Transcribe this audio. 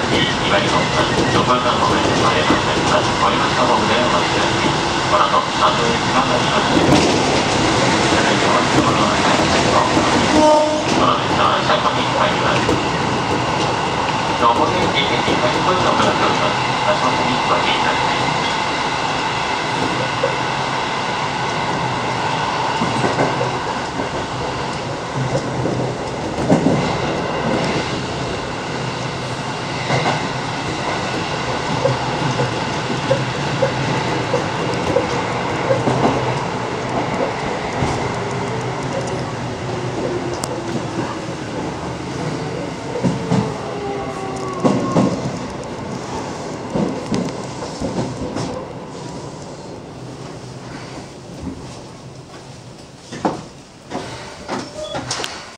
いわゆるどこからもめてまいりませんか。降りましたホームでお待ちください。この後、後に時間がありますので、それでは、この列車は車庫に入ります。おもてについて、1回声を行っております。場所にご注意ください。